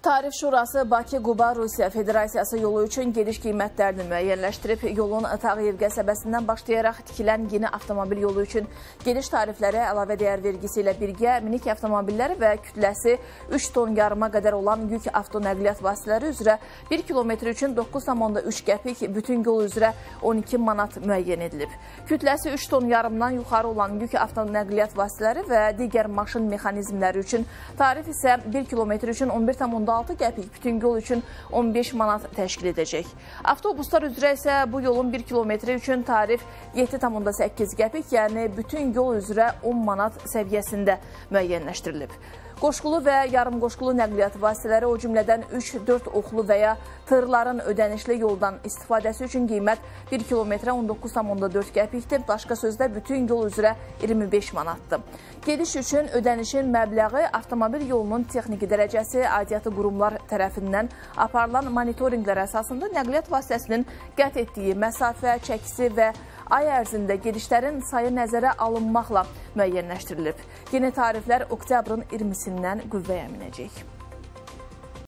Tarif Şurası Bakı-Quba Rusiya Federasiyası yolu üçün gediş qiymətlərini müəyyənləşdirib. Yolun Tağıyev qəsəbəsindən başlayaraq tikilən yeni avtomobil yolu üçün gediş tarifləri əlavə dəyər vergisi ilə birgə minik avtomobilləri və kütləsi 3 ton yarıma qədər olan yük avtonəqliyyat vasitələri üzrə 1 kilometr üçün 9,3 qəpik, bütün yol üzrə 12 manat müəyyən edilib. Kütləsi 3 ton yarımdan yuxarı olan yük avtonəqliyyat vasitələri və digər maşın mexanizmləri üçün tarif isə 1 kilometr üçün 11,6 qəpik, bütün yol üçün 15 manat təşkil edəcək. Avtobuslar üzrə isə bu yolun 1 kilometri üçün tarif 7,8 qəpik, yəni bütün yol üzrə 10 manat səviyyəsində müəyyənləşdirilib. Qoşqulu və yarım qoşqulu nəqliyyat vasitələri, o cümlədən 3-4 oxlu və ya tırların ödənişli yoldan istifadəsi üçün qiymət 1 kilometrə 19,4 qəpikdir. Başqa sözlə, bütün yol üzrə 25 manatdır. Gediş üçün ödənişin məbləği avtomobil yolunun texniki dərəcəsi, aidiyyatı qurumlar tərəfindən aparılan monitorinqlər əsasında nəqliyyat vasitəsinin qət etdiyi məsafə, çəkisi və ay ərzində gedişlərin sayı nəzərə alınmaqla müəyyənləşdirilib. Yeni tariflər oktyabrın 20-sindən qüvvəyə minəcək.